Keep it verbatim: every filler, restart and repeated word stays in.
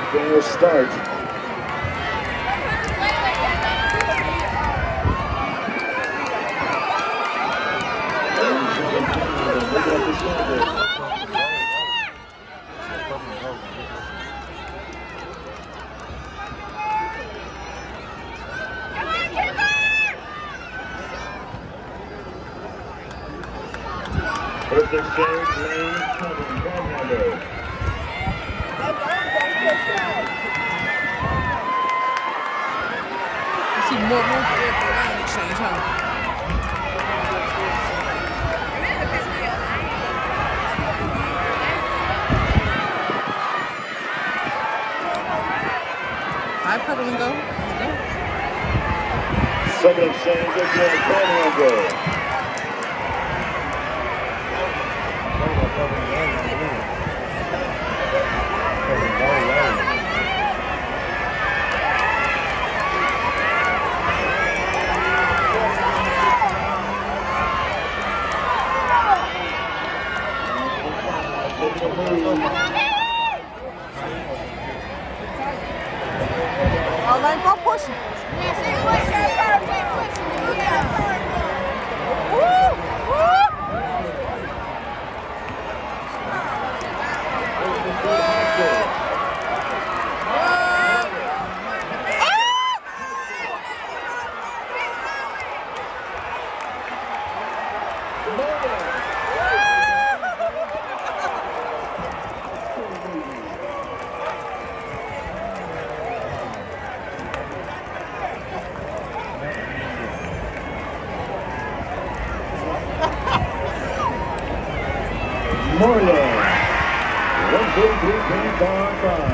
Second will start. First exchange, lane seven, Panhandle. I see more more here for lane exchange, huh? High pedal and go. Second exchange, again, Panhandle. All right, go push it. Moreland, one, two, three, five, five.